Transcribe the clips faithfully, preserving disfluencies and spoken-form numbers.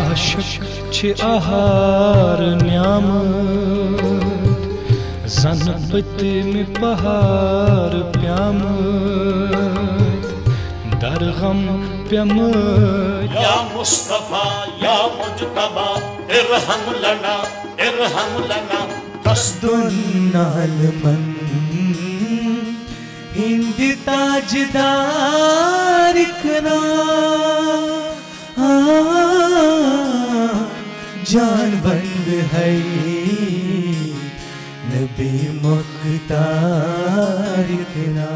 عاشق چھ آہار نیامت زن پتم پہار پیامت در غم پیامت یا مصطفیٰ یا مجتبیٰ ارحم لنا ارحم لنا دنال من ہند تاجدار کنا جان بند ہے نبی مختار کنا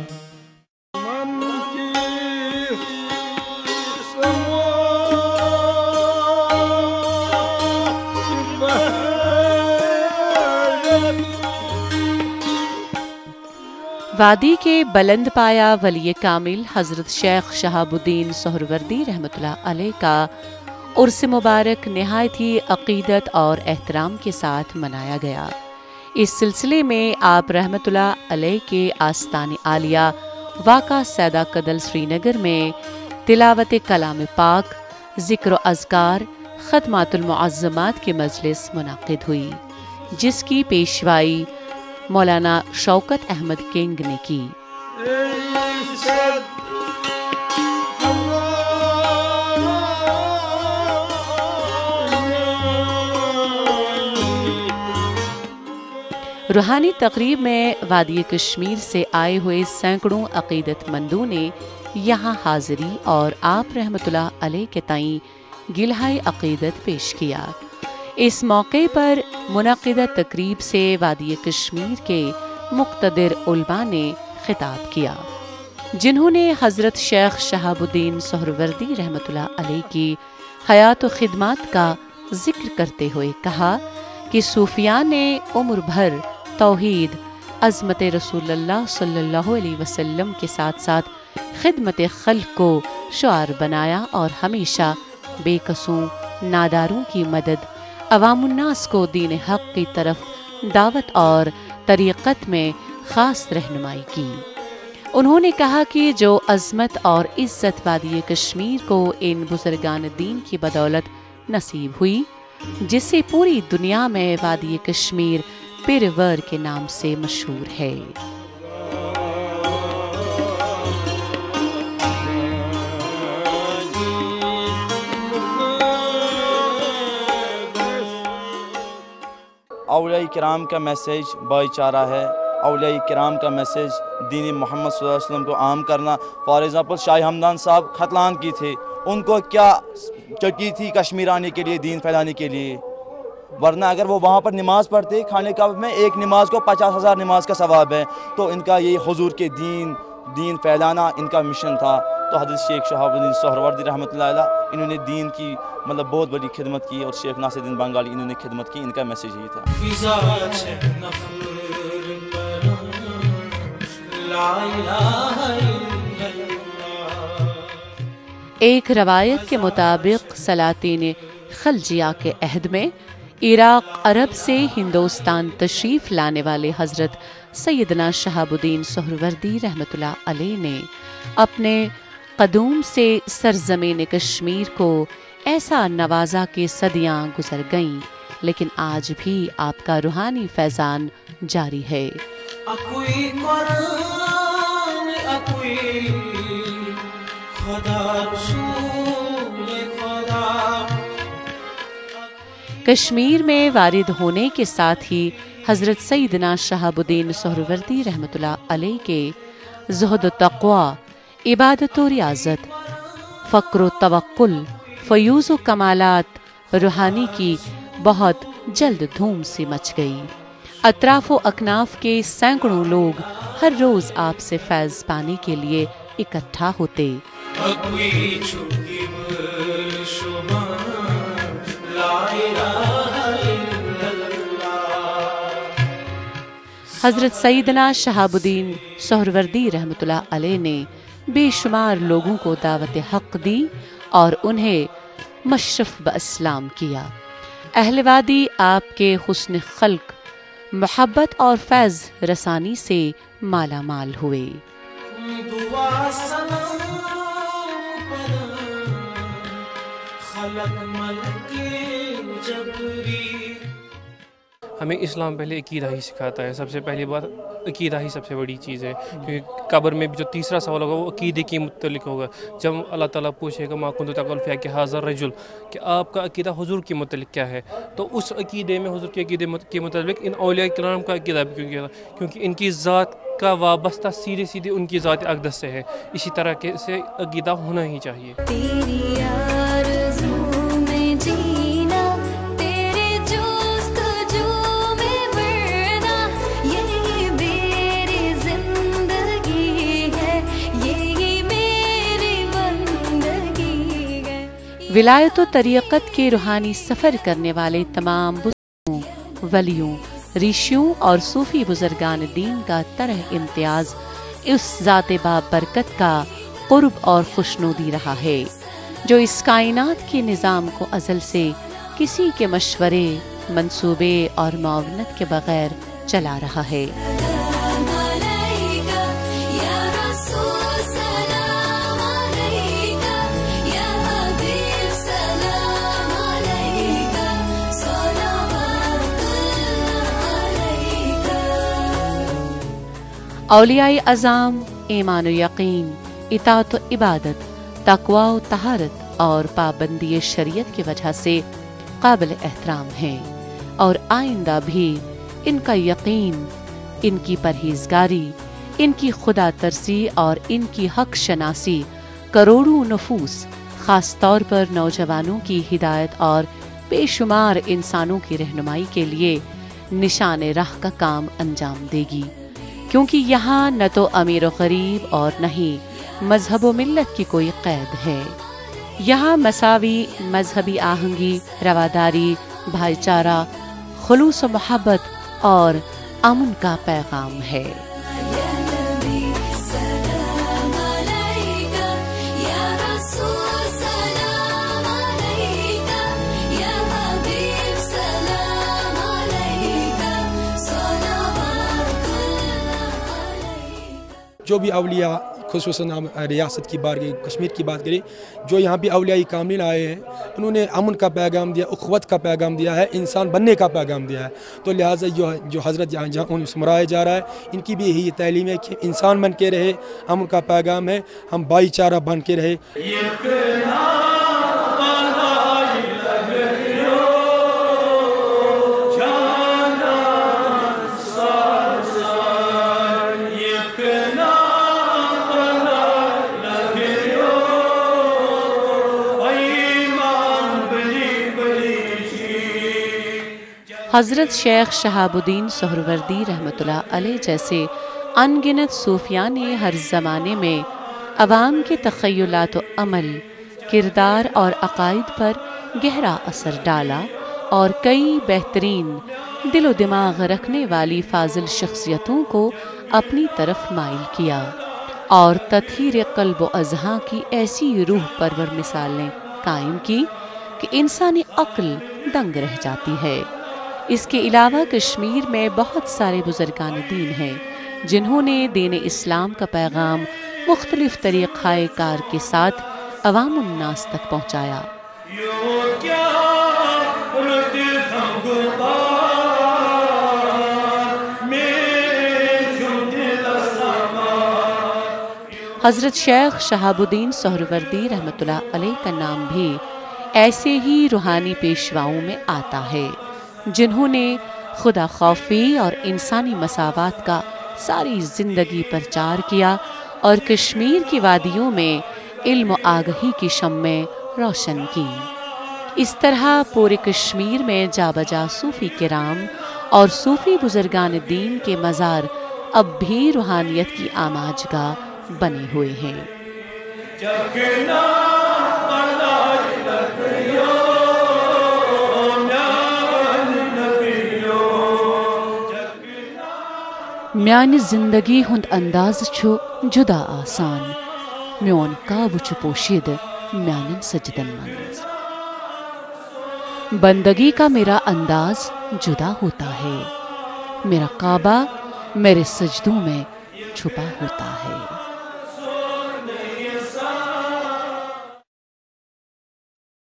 وادی کے بلند پایا ولی کامل حضرت شیخ شہاب الدین سہروردی رحمۃ اللہ علیہ کا عرس مبارک نہایت ہی عقیدت اور احترام کے ساتھ منایا گیا۔ اس سلسلے میں آپ رحمۃ اللہ علیہ کے آستان عالیہ واقع سیدہ کدل سری نگر میں تلاوت کلام پاک، ذکر و اذکار، خدمات المعظمات کی مجلس منعقد ہوئی، جس کی پیشوائی مولانا شوکت احمد کنگ نے کی۔ روحانی تقریب میں وادی کشمیر سے آئے ہوئے سینکڑوں عقیدت مندوں نے یہاں حاضری اور آپ رحمۃ اللہ علیہ کے تئیں گلہائے عقیدت پیش کیا۔ اس موقع پر منعقدہ تقریب سے وادی کشمیر کے مقتدر علماء نے خطاب کیا، جنہوں نے حضرت شیخ شہاب الدین سہروردی رحمۃ اللہ علیہ کی حیات و خدمات کا ذکر کرتے ہوئے کہا کہ صوفیاء نے عمر بھر توحید، عظمت رسول اللہ صلی اللہ علیہ وسلم کے ساتھ ساتھ خدمت خلق کو شعار بنایا اور ہمیشہ بے قصوں، ناداروں کی مدد، عوام الناس کو دین حق کی طرف دعوت اور طریقت میں خاص رہنمائی کی۔ انہوں نے کہا کہ جو عظمت اور عزت وادی کشمیر کو ان بزرگان دین کی بدولت نصیب ہوئی، جس سے پوری دنیا میں وادی کشمیر پرور کے نام سے مشہور ہے۔ اولیاء کرام کا میسیج بھائی چارہ ہے، اولیاء کرام کا میسیج دین محمد صلی اللہ علیہ وسلم کو عام کرنا۔ فار ایگزامپل شاہ ہمدان صاحب ختلان کی تھے، ان کو کیا چکی تھی کشمیر آنے کے لیے، دین پھیلانے کے لیے، ورنہ اگر وہ وہاں پر نماز پڑھتے کھانے کعبہ میں، ایک نماز کو پچاس ہزار نماز کا ثواب ہے۔ تو ان کا یہ حضور کے دین دین پھیلانا ان کا مشن تھا۔ تو حضرت شیخ شہاب الدین سہروردی رحمۃ اللہ علیہ انہوں نے دین کی مطلب بہت بڑی خدمت کی، اور شیخ ناصر الدین بنگالی انہوں نے خدمت کی، ان کا میسیج یہی تھا۔ ایک روایت کے مطابق سلاطین خلجیہ کے عہد میں عراق عرب سے ہندوستان تشریف لانے والے حضرت سیدنا شہاب الدین سہروردی رحمۃ اللہ علیہ نے اپنے قدوم سے سرزمین کشمیر کو ایسا نوازا کہ صدیاں گزر گئیں، لیکن آج بھی آپ کا روحانی فیضان جاری ہے۔ کشمیر میں وارد ہونے کے ساتھ ہی حضرت سیدنا شہاب الدین سہروردی رحمۃ اللہ علیہ کے زہد و تقوی، عبادت و ریاضت، فقر و توکل، فیوز و کمالات روحانی کی بہت جلد دھوم سی مچ گئی۔ اطراف و اکناف کے سینکڑوں لوگ ہر روز آپ سے فیض پانے کے لیے اکٹھا ہوتے۔ حضرت سیدنا شہاب الدین سہروردی رحمۃ اللہ علیہ نے بے شمار لوگوں کو دعوت حق دی اور انہیں مشرف باسلام کیا۔ اہل وادی آپ کے حسن خلق، محبت اور فیض رسانی سے مالا مال ہوئے۔ ہمیں اسلام پہلے عقیدہ ہی سکھاتا ہے. سب سے پہلی بات عقیدہ ہی سب سے بڑی چیز ہے، کیونکہ قبر میں بھی جو تیسرا سوال ہوگا وہ عقیدے کے متعلق ہوگا. جب اللہ تعالیٰ پوچھے گا ما کنت تقول فی ھذا رجل، کہ آپ کا عقیدہ حضور کے متعلق کیا ہے، تو اس عقیدے میں حضور کے عقیدے کے متعلق ان اولیاء کرام کا عقیدہ بھی کیونکہ کیونکہ ان کی ذات کا وابستہ سیدھے سیدھے ان کی ذات اقدس سے ہے. اسی طرح کے سے عقیدہ ہونا ہی چاہیے. ولایت و طریقت کے روحانی سفر کرنے والے تمام بزرگوں، ولیوں، ریشیوں اور صوفی بزرگان دین کا طرح امتیاز اس ذات بابرکت کا قرب اور خوشنودی رہا ہے، جو اس کائنات کے نظام کو ازل سے کسی کے مشورے، منصوبے اور معاونت کے بغیر چلا رہا ہے. اولیاء اعظام ایمان و یقین، اطاعت و عبادت، تقوی و طہارت اور پابندی شریعت کی وجہ سے قابل احترام ہیں، اور آئندہ بھی ان کا یقین، ان کی پرہیزگاری، ان کی خدا ترسی اور ان کی حق شناسی کروڑوں نفوس، خاص طور پر نوجوانوں کی ہدایت اور بے شمار انسانوں کی رہنمائی کے لیے نشان راہ کا کام انجام دے گی، کیونکہ یہاں نہ تو امیر و غریب اور نہ ہی مذہب و ملت کی کوئی قید ہے. یہاں مساوی مذہبی آہنگی، رواداری، بھائی چارہ، خلوص و محبت اور امن کا پیغام ہے. جو بھی اولیاء خصوصاً ہم ریاست کی بات کریں، کشمیر کی بات کریں، جو یہاں بھی اولیاء کاملین آئے ہیں، انہوں نے امن کا پیغام دیا، اخوت کا پیغام دیا ہے، انسان بننے کا پیغام دیا ہے. تو لہٰذا جو جو حضرت جہاں جہاں ان سے مرایا جا رہا ہے، ان کی بھی یہی تعلیم ہے کہ انسان بن کے رہے، امن کا پیغام ہے، ہم بھائی چارہ بن کے رہے. حضرت شیخ شہاب الدین سہروردی رحمۃ اللہ علیہ جیسے ان گنت صوفیاء نے ہر زمانے میں عوام کے تخیلات و عمل، کردار اور عقائد پر گہرا اثر ڈالا، اور کئی بہترین دل و دماغ رکھنے والی فاضل شخصیتوں کو اپنی طرف مائل کیا، اور تطہیر قلب و اذہان کی ایسی روح پرور مثالیں قائم کی کہ انسانی عقل دنگ رہ جاتی ہے. اس کے علاوہ کشمیر میں بہت سارے بزرگان دین ہیں جنہوں نے دین اسلام کا پیغام مختلف طریقہ کار کے ساتھ عوام الناس تک پہنچایا. حضرت شیخ شہاب الدین سہروردی رحمۃ اللہ علیہ کا نام بھی ایسے ہی روحانی پیشواؤں میں آتا ہے جنہوں نے خدا خوفی اور انسانی مساوات کا ساری زندگی پرچار کیا، اور کشمیر کی وادیوں میں علم و آگہی کی شمعیں روشن کی. اس طرح پورے کشمیر میں جا بجا صوفی کرام اور صوفی بزرگان دین کے مزار اب بھی روحانیت کی آماجگاہ بنے ہوئے ہیں. میانی زندگی ہند انداز چھو جدا آسان، میون کعبہ چھو پوشید میانن سجدن منز. بندگی کا میرا انداز جدا ہوتا ہے، میرا کعبہ میرے سجدوں میں چھپا ہوتا ہے.